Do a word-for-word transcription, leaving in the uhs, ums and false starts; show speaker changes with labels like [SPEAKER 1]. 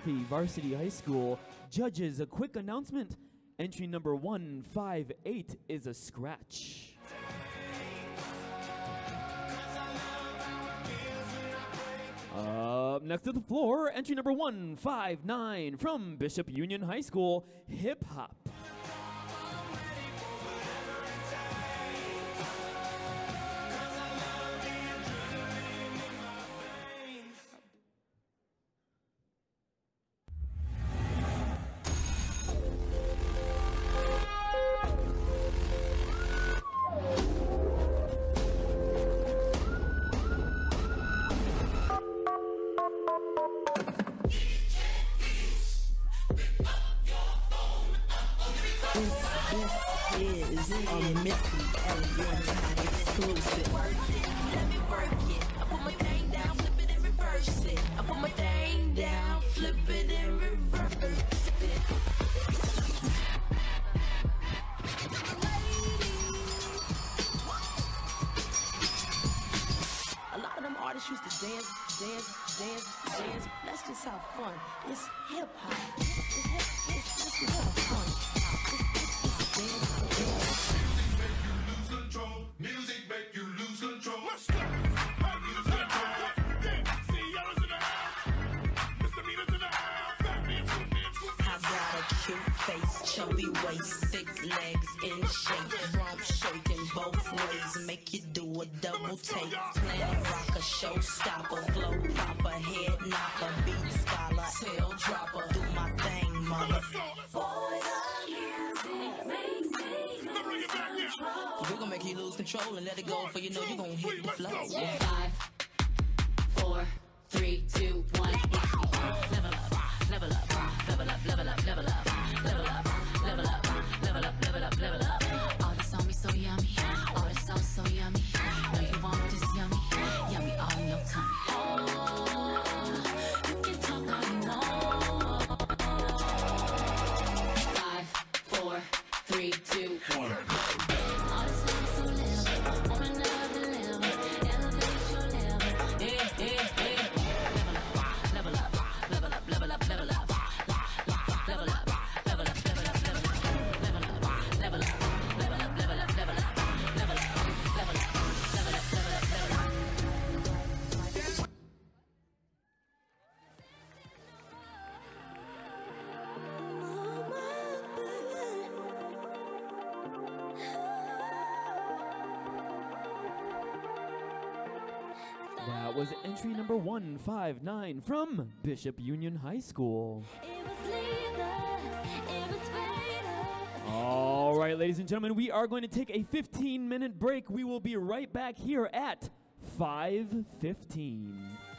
[SPEAKER 1] Choreography Varsity High School. Judges, a quick announcement. Entry number one five eight is a scratch. Up next to the floor, entry number one five nine from Bishop Union High School, hip hop.
[SPEAKER 2] This is a Missy Elliott exclusive. Work it, let me work it. I put my thing down, flip it and reverse it. I put my thing down, flip it and reverse it. A lot of them artists used to dance, dance, dance, dance. Let's just have fun. It's hip hop. It's hip. It's, let's just have fun.
[SPEAKER 3] Music make you lose control.
[SPEAKER 4] Let's go. I lose control. Yeah, C E O's in the house. Misdemeanors in the house. Fat man, swoop man, swoop man.
[SPEAKER 2] I got a cute face, chubby waist, thick legs in shape, rump shaking both ways, make you do a double take. Planet rocker, showstopper, flow proper, head knocker, beat scholar, tail dropper. Do my thing, mother. Boy, the music makes me lose control. We're gonna make you lose control and let it go, for you know you're gonna hit the flow.
[SPEAKER 5] Yeah. Five, four, three, two, one. Level up, level up, level up, level up, level up, level up, level up, level up, level up, level up. All this on me so yummy, all this sauce so yummy. Know you want this yummy, yummy all in your tummy. Oh, you can talk all you want. Five, four, three, two, one.
[SPEAKER 1] That was entry number one five nine from Bishop Union High School. All right, ladies and gentlemen, we are going to take a fifteen minute break. We will be right back here at five fifteen.